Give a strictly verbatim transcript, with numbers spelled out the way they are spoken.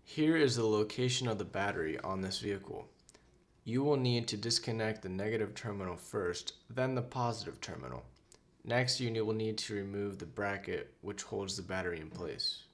Here is the location of the battery on this vehicle. You will need to disconnect the negative terminal first, then the positive terminal. Next, you will need to remove the bracket which holds the battery in place.